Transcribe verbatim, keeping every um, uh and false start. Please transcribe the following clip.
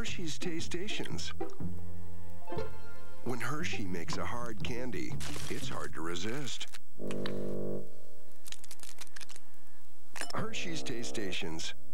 Hershey's TasteTations. When Hershey makes a hard candy, it's hard to resist. Hershey's TasteTations.